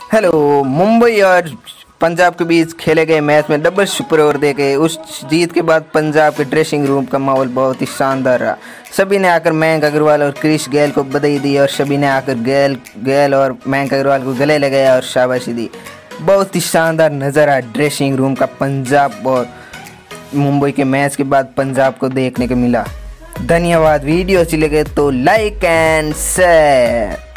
Hello. Mumbai और पंजाब के बीच खेले गए मैच में डबल सुपर ओवर देके उस जीत के बाद पंजाब के ड्रेसिंग रूम का माहौल बहुत ही शानदार रहा। सभी ने आकर मयंक अग्रवाल और क्रिस गेल को बधाई दी और सभी ने आकर गेल और मयंक अग्रवाल को गले लगाया और शाबाशी दी। बहुत ही शानदार नज़ारा ड्रेसिंग रूम का पंजाब और मुंबई के मैच के बाद पंजाब को देखने को मिला। धन्यवाद। वीडियो अच्छी लगे तो लाइक एंड शेयर।